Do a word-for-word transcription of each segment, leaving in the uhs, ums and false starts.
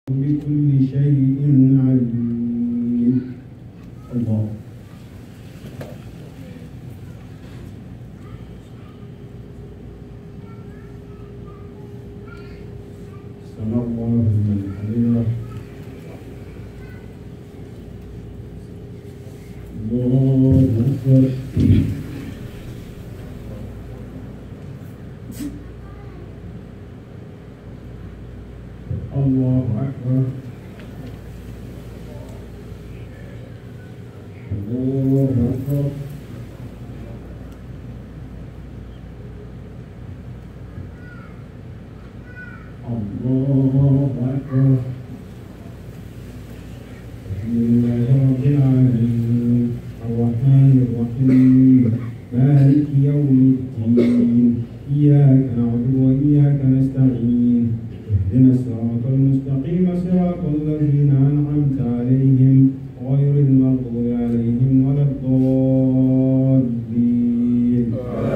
بكل شيء عليم. الله. سمع الله لمن حمده. الله أكبر. الله أكبر. الله أكبر. الله أكبر. الحمد لله رب العالمين الرحمن الرحيم مالك يوم الدين إياك نعبد وإياك نستعين اهدنا الصراط المستقيم صراط الذين أنعمت عليهم غير المغضوب عليهم ولا الضالين.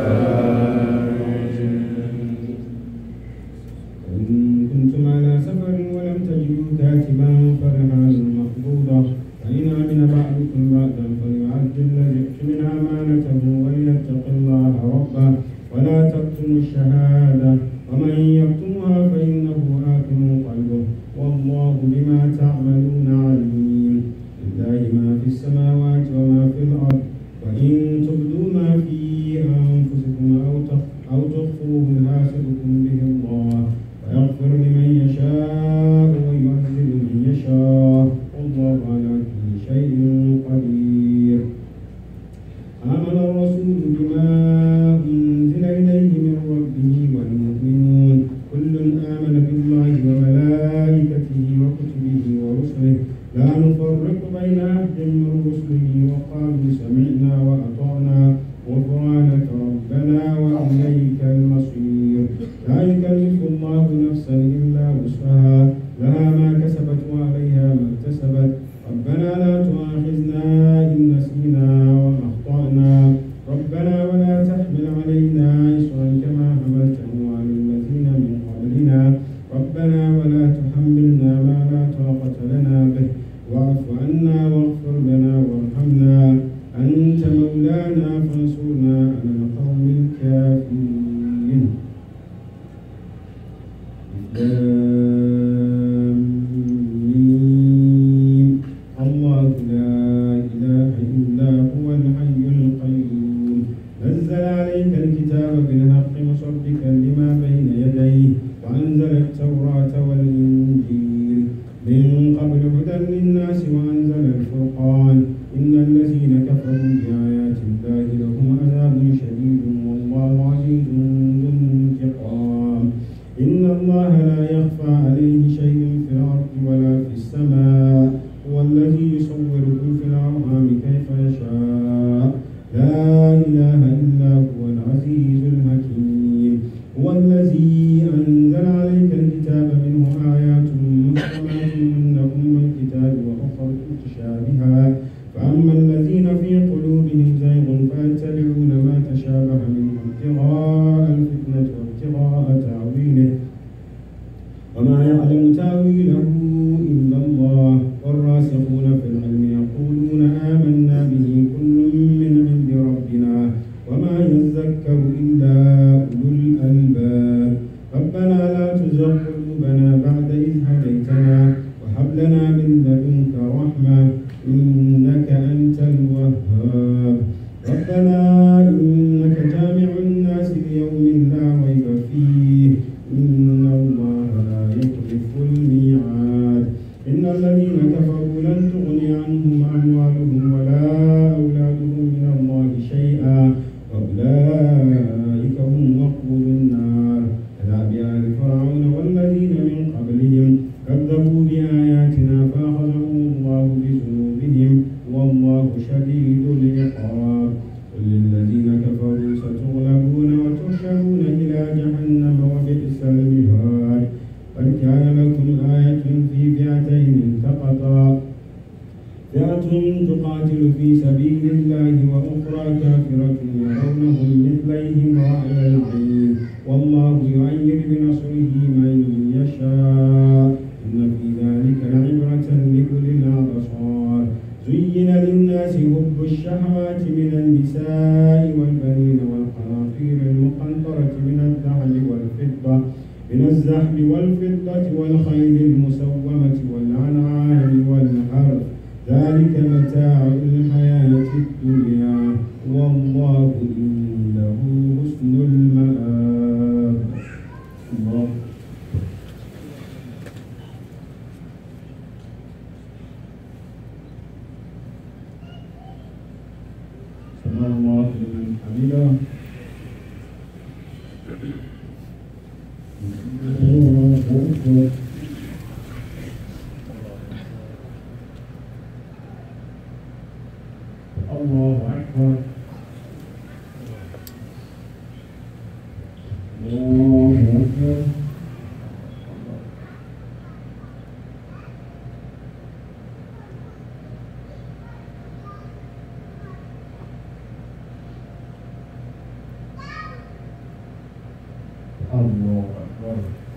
إن كنتم على سفر ولم تجدوا كاتبا فرهان مقبوضة فإن أمن بعضكم بعضا فليعد الذي اؤتمن أمانته وليتق الله ربه ولا تكتموا الشهادة ومن يكتمها فإنه آثم قلبه والله بما تعملون عليم. لله ما في السماوات وما في الأرض وإن تبدوا ما في أنفسكم أو تخفوه يحاسبكم به الله ويغفر لمن يشاء ويعذب من يشاء والله على كل شيء قدير. آمن الرسول بما أنزل إليه من ربه والمؤمنون كل آمن بالله وملائكته وكتبه ورسله لا نفرق بين أحد من رسله وقالوا سمعنا وأطعنا غفرانك ربنا وإليك المصير. لا يكلف الله نفسا إلا وسعها لها ما كسبت وعليها ما اكتسبت ربنا لا تؤاخذنا إن نسينا وما أخطأنا ربنا ولا تحمل علينا إصرا كما حملته على الذين من قبلنا ربنا ولا تحملنا ما لا طاقة لنا به واعف عنا واغفر لنا وارحمنا أنت مولانا فانصرنا على القوم الكافرين. الله لا إله إلا هو الحي القيوم نزل عليك الكتاب بالحق مصدقا لما بين يديه وأنزل التوراة والإنجيل من قبل هدى للناس وأنزل الفرقان إن الذين كفروا بآيات الله لهم عذاب شديد والله عزيز ذو انتقام. إن الله لا يخفى عليه شيء في الأرض ولا في السماء هو الذي يصوركم في الأرحام كيف يشاء لا إله إلا هو العزيز الحكيم. هو الذي أنزل عليك الكتاب منه آيات محكمات هن أم الكتاب وأخر متشابهات فأما الذين في قلوبهم زيغ فيتبعون ما تشابه منه ابتغاء الفتنة وابتغاء تأويله وما يعلم تأويله إلا الله والراسخون في العلم يقولون آمنا به كل من عند ربنا وما يذكر إلا أولو الألباب. ربنا لا تزغ قلوبنا بعد إذ هديتنا وهب لنا من لدنك رحمة إنك أنت الوهاب. ربنا إنك جامع الناس ليوم لا ريب فيه إن الله لا يخلف الميعاد. إن الذين كفروا لن تغني عنهم أموالهم ولا أولادهم من الله شيئا وأولئك هم وقود النار. كذاب آل فرعون والذين من قبلهم كذبوا بآياتنا فأخذهم الله بذنوبهم والله شديد العقاب. قل للذين كفروا ستغلبون وتحشرون إلى جهنم وبئس المهاد. قد كان لكم آية في فئتين التقتا فئة تقاتل في سبيل الله وأخرى كافرة يرونهم مثليهم رأي العين والله يؤيد بنصره من يشاء إن في ذلك المسومة والأنعام والحرث ذلك متاع الحياة الدنيا والله عنده حسن المآب. الله. سمع الله لمن حمده. الله أكبر. الله أكبر. الله أكبر. الله أكبر.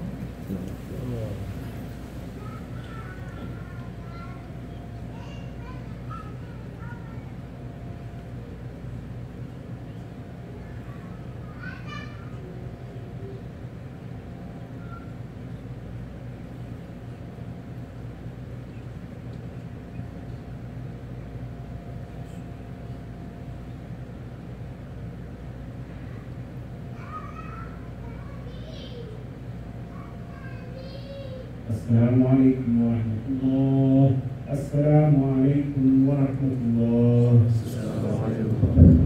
السلام عليكم ورحمة الله. السلام عليكم ورحمة الله. السلام عليكم.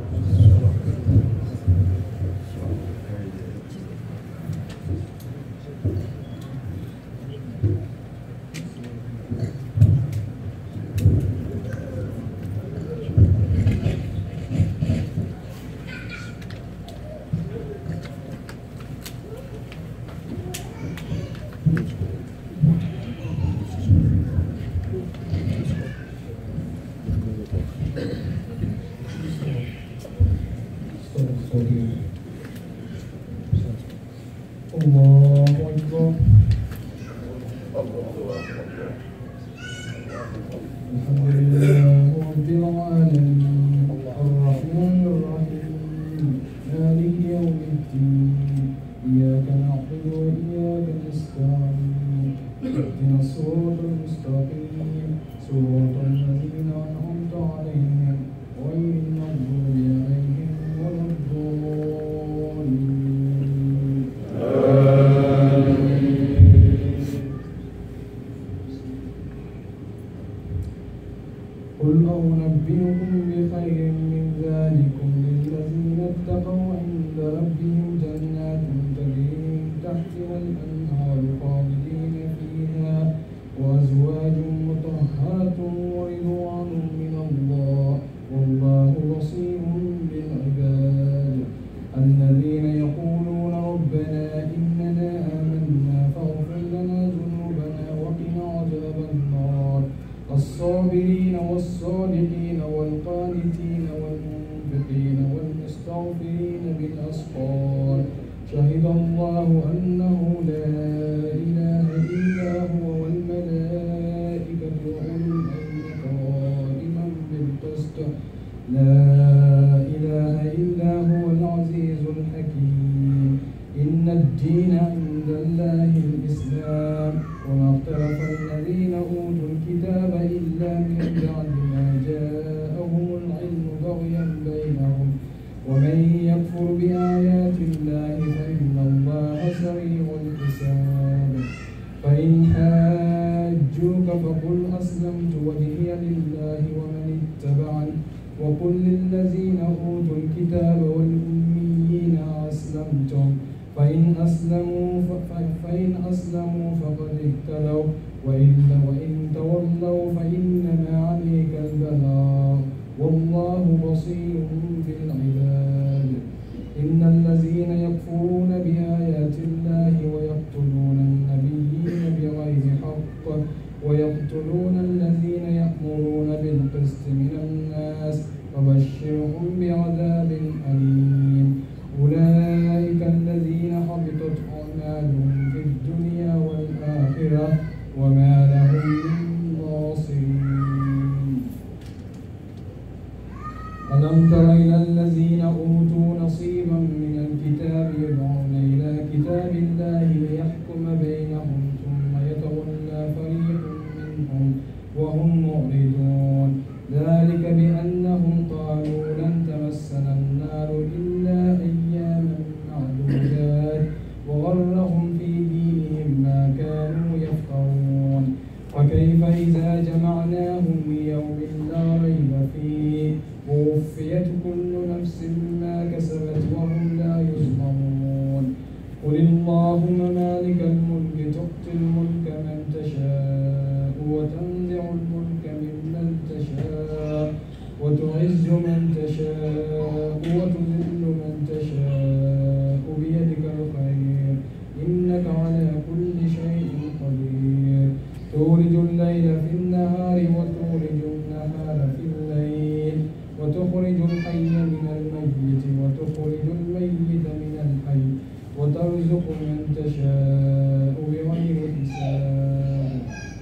الله أكبر. الحمد لله رب العالمين الرحمن الرحيم مالك يوم الدين إياك نعبد وإياك نستعين اهدنا الصراط المستقيم صراط الذين أنعمت عليهم غير المغضوب عليهم ولا الضالين. قل أنبئكم بخير من ذلكم للذين اتقوا عند ربهم جنات تجري من تحتها الأنهار خالدين فيها وأزواج مطهرة ورضوان من الله والله بصير بالعباد. الذين يقولون ربنا إننا آمنا فاغفر لنا ذنوبنا وقنا عذاب النار. الصابرين والصادقين والقانتين والمنفقين والمستغفرين بالأسحار. شهد الله أنه لا إله إلا هو والملائكة وأولو العلم قائما بالقسط لا إله إلا هو العزيز الحكيم. إن الدين عند الله الإسلام وما اختلف الذين أوتوا الكتاب إلا من بعد ما جاءهم العلم بغيا بينهم ومن يكفر بآيات الله فإن الله سريع الحساب. فإن حاجوك فقل أسلمت وجهي لله ومن اتبعني وقل للذين أوتوا الكتاب والأميين أسلمتم فإن أسلموا فإن أسلموا فقد اهتدوا وإن وإن تولوا فإنما عليك البلاغ والله بصير بالعباد. إن الذين يكفرون بآيات الله ويقتلون النبيين بغير حق ويقتلون الذين يأمرون بالقسط من الناس فبشرهم بعذاب أليم. أولئك الذين حبطت أعمالهم في الدنيا والآخرة وما لهم من ناصرين. ألم تر إلى الذين أوتوا نصيبا من الكتاب يدعون إلى كتاب الله ليحكم بينهم ثم يتولون فكيف إذا جمعناهم ليوم لا ريب فيه ووفيت كل نفس ما كسبت وهم لا يظلمون قل اللهم مالك الملك تؤتي الملك من تشاء وتنزع الملك ممن تشاء وتعز من تشاء وتذل من تشاء بيدك الخير إنك على كل شيء قدير تولج الليل في النهار وتولج النهار في الليل وتخرج الحي من الميت وتخرج الميت من الحي وترزق من تشاء بغير حساب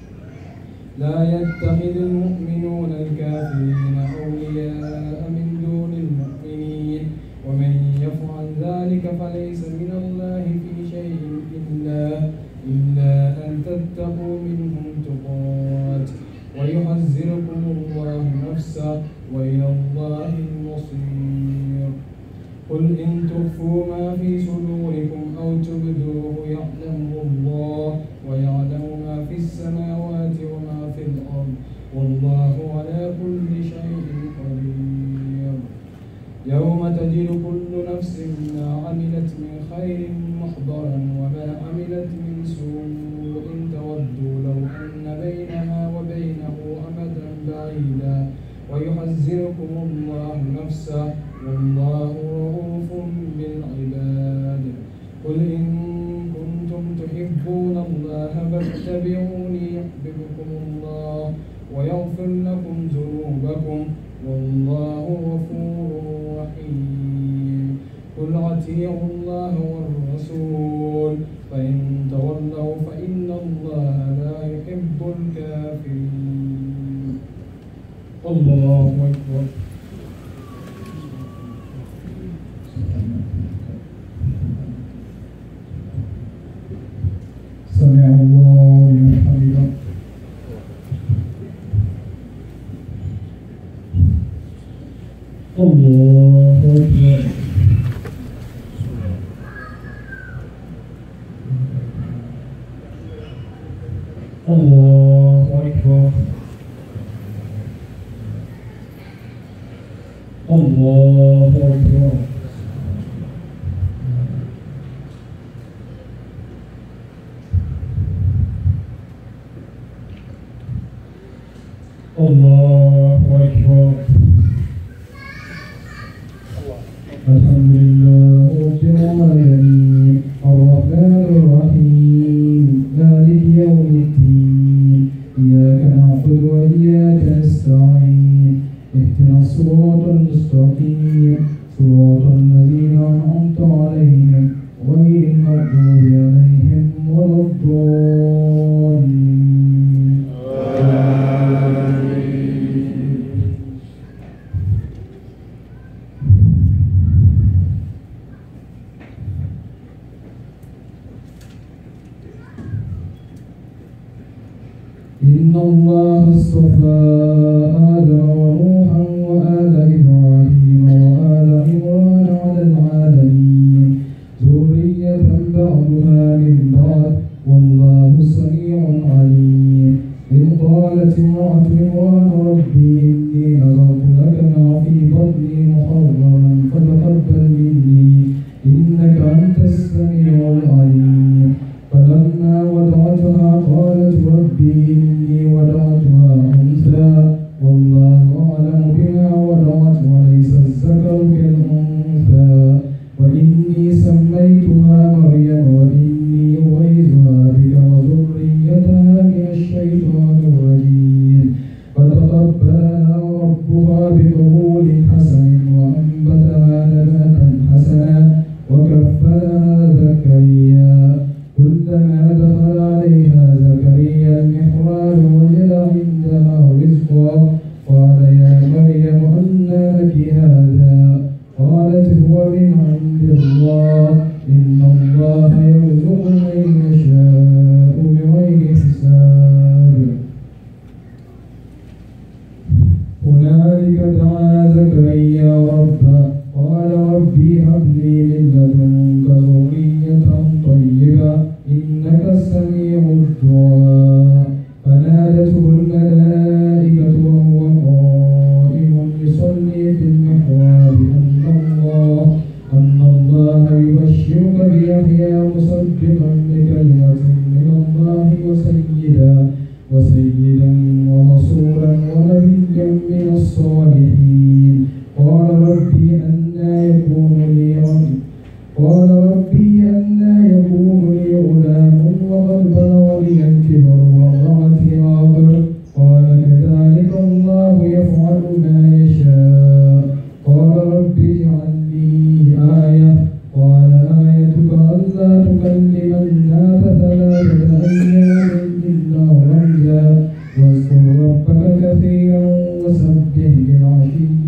لا يتخذ المؤمنون الكافرين أولياء من دون المؤمنين ومن يفعل ذلك فليس من الله في شيء إلا, إلا أن تتقوا منهم تقات ويحذركم الله نفسه وإلى الله المصير قل إن تخفوا ما في صدوركم أو تبدوه يعلمه الله ويعلم ما في السماوات وما في الأرض والله على كل شيء قدير يوم تجد كل نفس ما عملت من خير محضرا وما عملت من سوء تودوا لو أن بينها وبينه أمدا بعيدا ويحذركم الله نفسه والله رؤوف بالعباد قل إن كنتم تحبون الله فاتبعوني يحببكم الله ويغفر لكم ذنوبكم والله غفور رحيم قل أطيعوا الله والرسول فإن تولوا فإن الله لا يحب الكافرين الله أكبر سمع الله لمن حمده الله أكبر الله أكبر الله أكبر الله أكبر الحمد لله رب العالمين الرحمن الرحيم مالك يوم الدين إياك نعبد وإياك نستعين اهدنا الصراط المستقيم صراط الذين أنعمت عليهم غير المغضوب عليهم ولا الضالين إن الله اصطفى آدم ونوحا وآل إبراهيم وآل عمران على العالمين ذرية بعضها من بعض والله سميع عليم إذ قالت امرأة عمران ربي إني نذرت لك ما في بطني محررا فتقبل مني إنك أنت السميع العليم فلما وضعتها قالت ربي إني وضعتها أنثى والله أعلم بما وضعت وليس الذكر كالأنثى وإني سميتها مريم وإني أعيذها بك وذريتها من الشيطان الرجيم فتقبلها وسيدا ورسولا ونبيا من الصالحين. قال ربي أنى يكون لي غلام قال ربي أنى يكون لي غلام وقد بلغني الكبر وامرأتي عاقر. قال كذلك الله يفعل ما يشاء. قال رب اجعل لي آية. قال آيتك ألا تكلم الناس ثلاثة أيام إلا رمزا واذكر ربك كثيرا وسبح بالعشي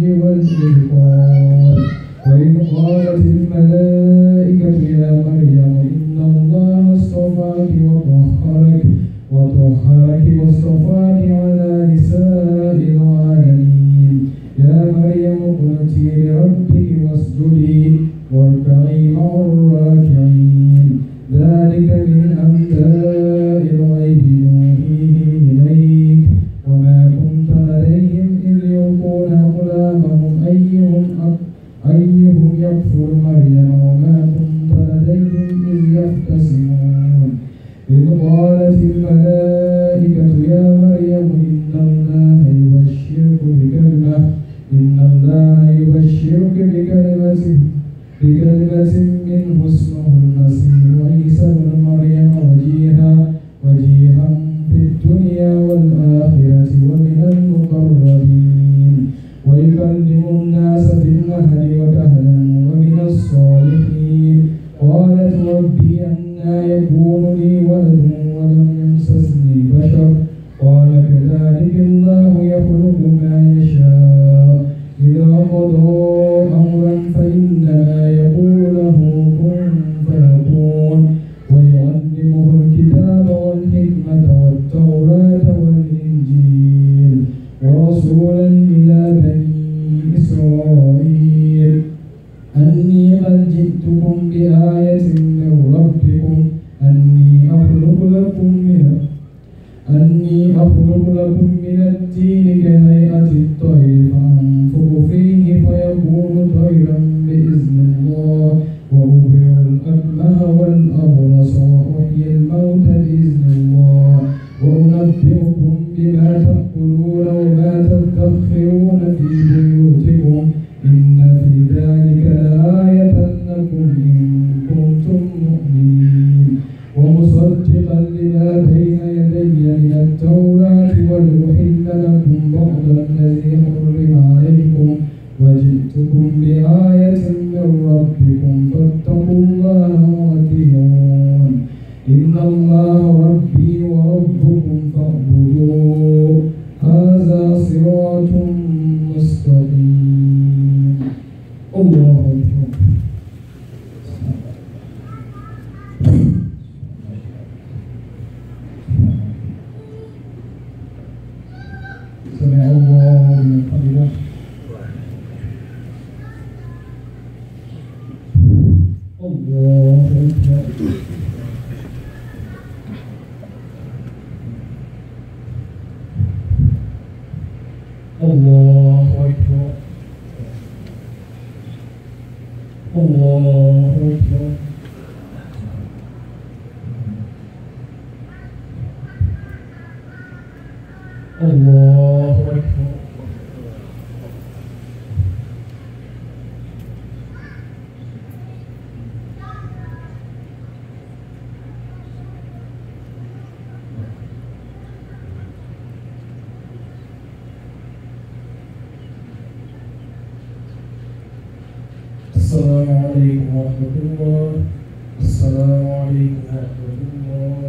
والإبكار. وإذ قالت الملائكة يا مريم إن الله اصطفاك وطهرك وطهرك واصطفاك على نساء العالمين. يا مريم اقنتي لربك واسجدي واركعي مع الراكعين. ذلك من أنباء الغيب نوحيه إليك وما كنت عليهم إذ يلقون أقلامهم أيهم أيهم يكفر مريم وما كنت لديهم إذ يختصمون. إذ قالت الملائكة يا مريم إن الله يبشرك بكلمة إن الله يبشرك بكلمة بكلمة منه اسمه المسيح عيسى بن مريم وجيها وجيها في الدنيا والآخرة ومن المقربين ويكلم الناس في المهد وكهلا ومن الصالحين. قالت ربي أنى يكون لي ولد ولم يمسسني بشر. قال كذلك الله يخلق ما يشاء إذا قضى أمرا فإنما يقول له كن فيكون. ويعلمه الكتاب والحكمة والتوراة والإنجيل ورسولا إلى بني إسرائيل أني قد جئتكم بآية من ربكم أني أخلق لكم من أني أخلق لكم من الطين كهيئة الطير فأنفخ فيه فيكون طيرا بإذن الله وأبرئ الأكمه والأبرص وأحيي الموتى بإذن الله وأنبئكم بما تأكلون وما تدخرون في بيوتكم إن في ذلك لآية لكم إن كنتم مؤمنين. ومصدقا لما بين يدي من التوراة ولأحل لكم بعض الذي حرم عليكم وجئتكم بآية من ربكم فاتقوا الله وأطيعون. إن الله ربي وربكم فاعبدوه هذا صراط مستقيم. الله أكبر. سمع الله لمن حمده. الله أكبر. الله أكبر. الله أكبر. الله أكبر. السلام عليكم ورحمة الله. السلام عليكم ورحمة الله.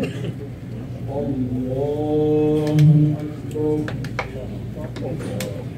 الله أكبر.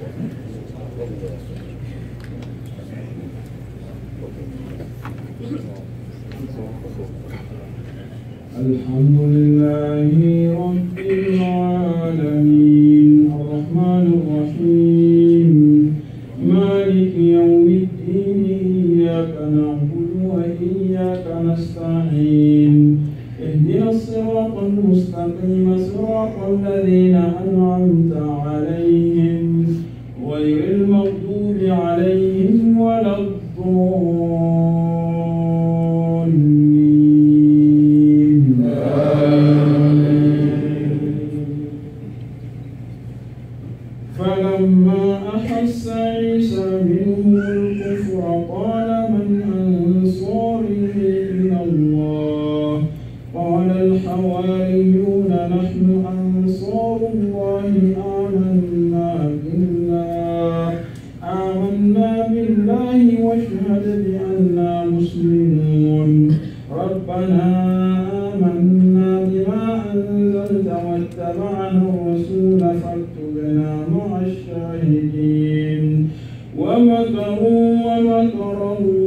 الحمد لله رب العالمين الرحمن الرحيم مالك يوم الدين إياك نعبد وإياك نستعين اهدنا الصراط المستقيم صراط الذين أنعمت عليهم غير المغضوب عليهم ولا الضالين. فلما أحس عيسى منهم الكفر قال من أنصاري إلى الله قال الحواريون نحن أنصار الله آمنا بالله آمنا بالله واشهد بأننا مسلمون ربنا آمنا بما أنزلت واتبعنا الرسول فاكتبنا مع الشاهدين ومكروا ومكر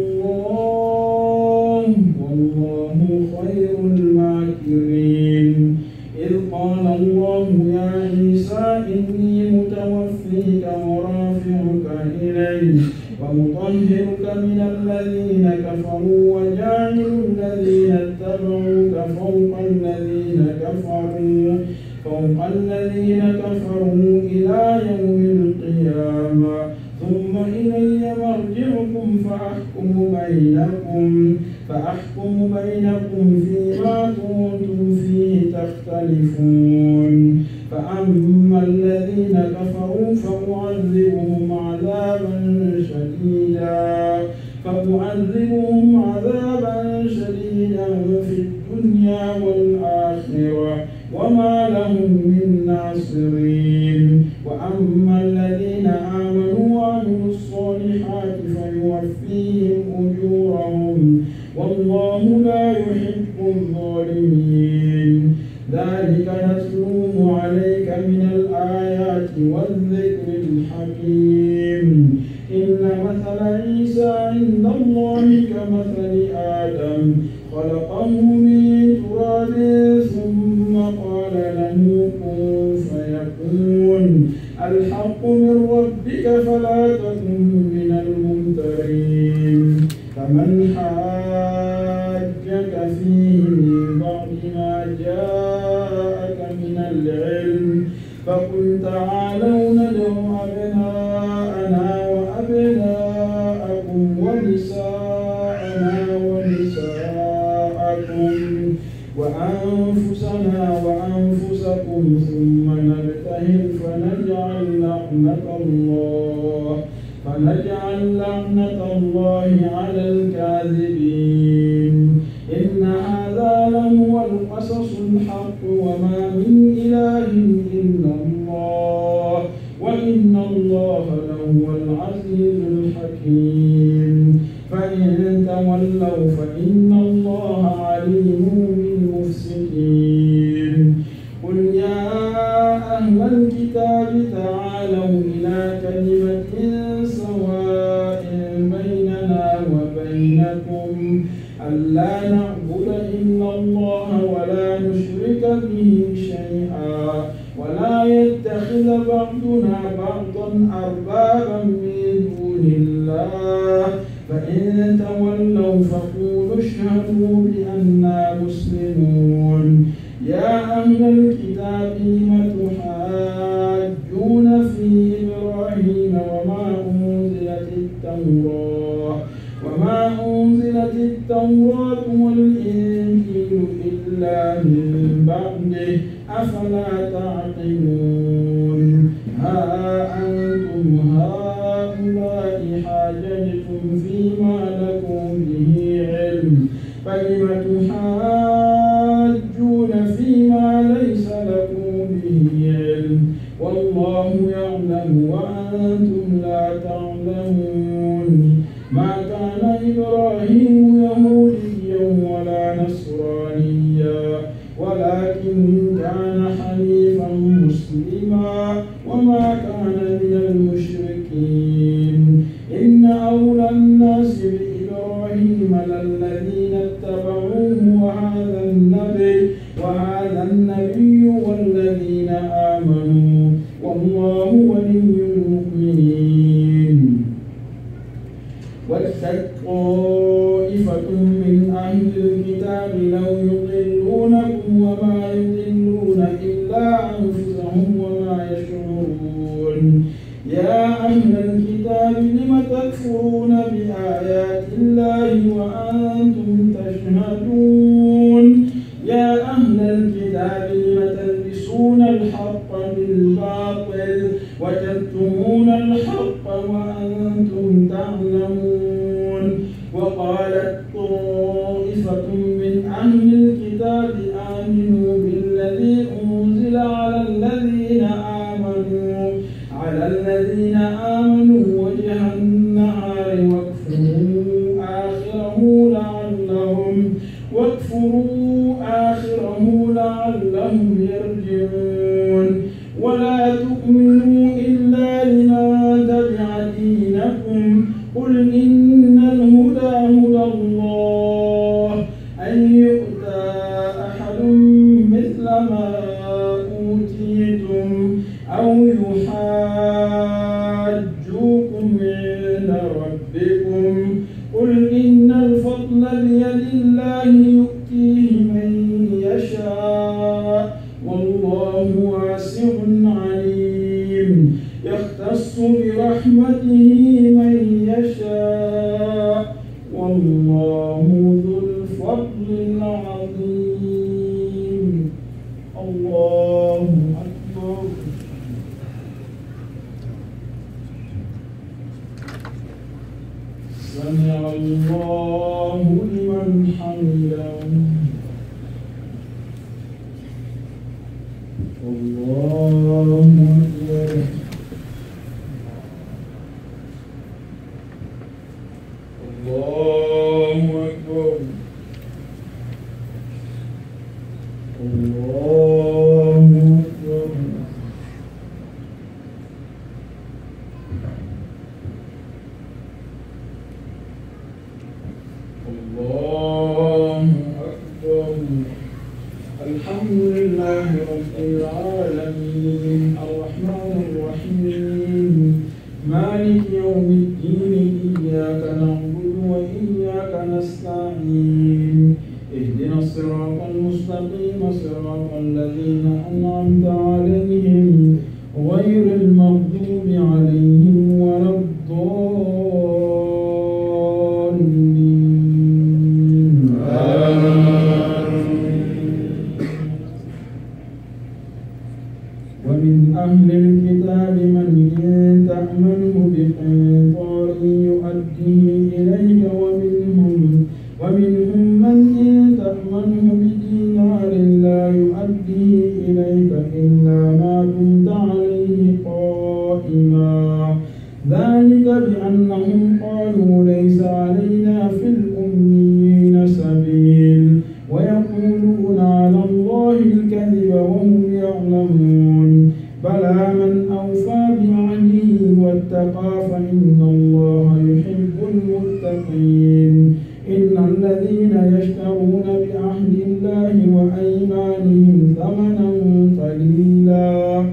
الله والله خير الماكرين. إذ قال الله يا عيسى إني متوفيك ورافعك إلي ومطهرك من الذين كفروا وجاعل الذين اتبعوك فوق الذين كفروا فوق الذين كفروا إلى يوم القيامة ثم إلي مرجعكم فأحكم بينكم فأحكم بينكم فيما كنتم فيه تختلفون. فأما الذين كفروا فأعذبهم عذابا شديدا فأعذبهم عذابا شديدا في الدنيا والآخرة وما لهم من ناصرين. وأما الذين آمنوا وعملوا الصالحات فيوفيهم أجورهم والله لا يحب الظالمين. ذلك نتلوه عليك من الآيات والذكر الحكيم. إن مثل عيسى عند الله كمثل آدم خلقه من تراب ثم قال له كن فيكون الحق من ربك فلا تكن من الممترين. فمن حاجك فيه من بعد ما جاءك من العلم فقل تعالوا ندع أبناءنا وأبناءكم ونساءنا ونساءكم وأنفسنا وأنفسكم ثم نبتهل فنجعل لعنة الله فنجعل لعنة الله على الكاذبين. إن هذا لهو القصص الحق وما من إله إلا الله وإن الله لهو العزيز الحكيم. فإن تولوا فإن الله عليم بالمفسدين. قل يا أهل الكتاب تعالوا إلى كلمة سواء بيننا وبينكم ألا نعبد إلا الله ولا نشرك به شيئا ولا يتخذ بعضنا بعضا أربابا من دون الله فإن تولوا فقولوا اشهدوا بأننا مسلمون. يا أهل الكتاب لم تحاجون في إبراهيم وما أنزلت التوراة وما أنزلت التوراة والإنجيل إلا من بعده أفلا تعقلون. ها أنتم هؤلاء حاججتم فيما لكم به علم فلم تحاجون فيما ليس لكم به علم والله يعلم وأنتم لا تعلمون. ما كان إبراهيم يهوديا ولا نصرانيا ولكن كان حنيفا مسلما وما كان من المشركين. يا أهل الكتاب لم تكفرون بآيات الله وأنتم تشهدون يا أهل الكتاب لم تلبسون الحق بالباطل وتكتمون الحق وأنتم تعلمون وقالت طائفة من أهل الكتاب آمنوا بالذي أنزل على الذين آمنوا على الذين آمنوا وجه النهار واكفروا آخره لعلهم واكفروا آخره لعلهم يرجعون ولا تؤمنوا إلا لمن تبع دينكم قل إن الهدى هدى الله أن يؤتى أحد مثل ما أوتيتم أو يحاجوكم عند ربكم قل إن الفضل بيد الله يؤتيه من يشاء والله واسع عليم يختص برحمته من يشاء والله ذو الفضل العظيم الله أكبر سمع الله لمن حمده الله أكبر الله أكبر الله أكبر الله أكبر الحمد لله رب العالمين الرحمن الرحيم مالك يوم الدين إياك نعبد وإياك نستعين اهدنا الصراط المستقيم صراط الذين أنعمت عليهم غير المغضوب عليهم ولا الضالين ومن أهل الكتاب من إن تأمنه بقنطار يؤديه إليك ومنهم ومنهم من إن تأمنه بدينار لا يؤديه إليك إلا ما دمت عليه قائما ذلك بأنهم قالوا ليس علينا في الأميين سبيل ويقولون على الله الكذب وهم يعلمون بلى من أوفى بعهده واتقى فإن الله يحب المتقين إن الذين يشترون بعهد الله وأيمانهم ثمنا قليلا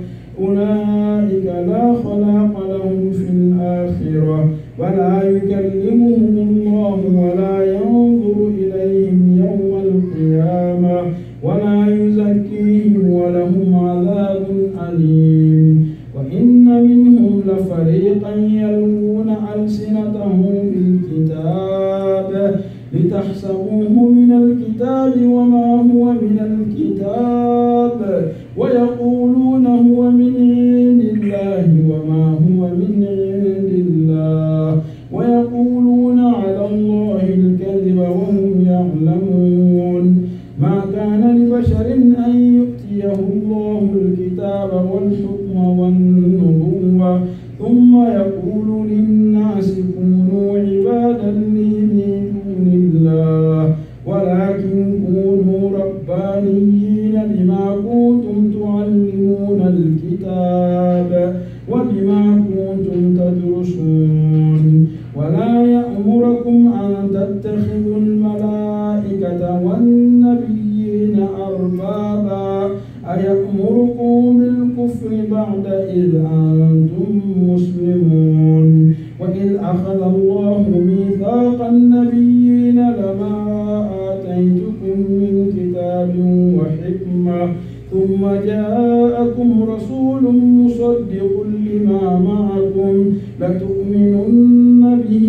أولئك لا خلاق لهم في الآخرة ولا يكلمهم الله ولا ينظر إليهم يوم القيامة ولا يزكيهم ولهم عذاب أليم وإن منهم لفريقا يلوون ألسنتهم بالكتاب لتحسبوه من الكتاب وما هو من الكتاب ويقولون هو من عند الله وما هو من عند الله ويقولون على الله الكذب وهم يعلمون ما كان لبشر أن يؤتيه الله الكتاب والحكم والنبوة ثم يقول للناس كونوا عبادا لي من دون الله ولكن كونوا ربانيين بما كنتم تعلمون الكتاب وبما كنتم تدرسون ولا يأمركم أن تتخذوا الملائكة والنبيين أربابا أيأمركم بالكفر بعد إذ أنتم مسلمون وإذ أخذ لكم لتؤمنن به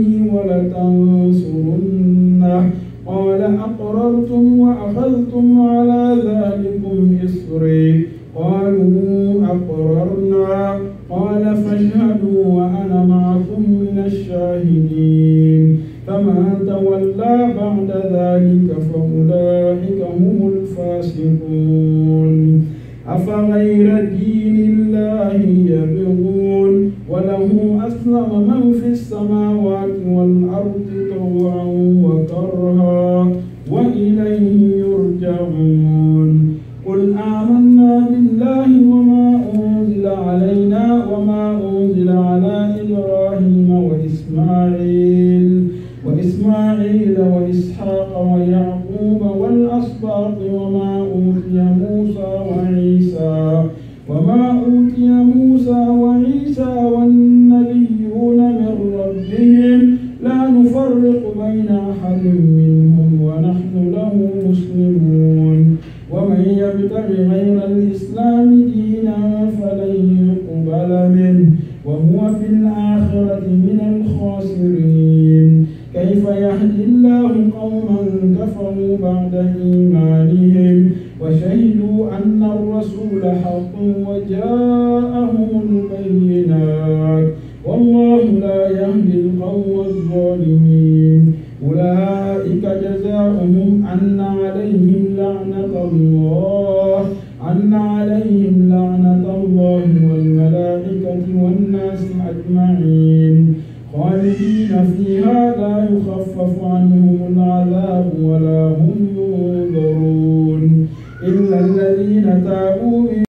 ولتنصرنه قال أقررتم وأخذتم على ذلكم إصري قالوا أقررنا قال فاشهدوا وأنا معكم من الشاهدين فمن تولى بعد ذلك فأولئك هم الفاسقون أفغير دين الله يبغون وله أسلم من في السماوات والأرض طوعا وكرها وإليه يرجعون قل آمنا بالله وما أنزل علينا وما أنزل على إبراهيم وإسماعيل وإسماعيل وإسحاق ويعقوب والأسباط وما أوتي موسى وعيسى وما أوتي موسى وعيسى والنبيون من ربهم لا نفرق بين أحد منهم ونحن له مسلمون ومن يبتغ غير الإسلام دينا فلن يقبل منه وهو في الآخرة من الخاسرين كيف يهدي الله قوما كفروا بعد إيمانهم وشهدوا أن الرسول حق وجاءهم البينات والله لا يهدي القوم الظالمين أولئك جزاؤهم أن عليهم لعنة الله أن عليهم لعنة الله والملائكة والناس أجمعين خالدين فيها لا يخفف عنهم العذاب ولا هم